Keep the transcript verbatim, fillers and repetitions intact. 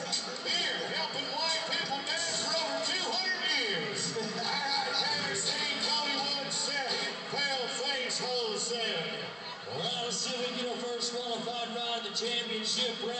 Here, helping white people dance for over two hundred years. All right, have your seat. Cody Wood set. Pale face, hold set. Well, let's see if we can get our first qualified ride of the championship round.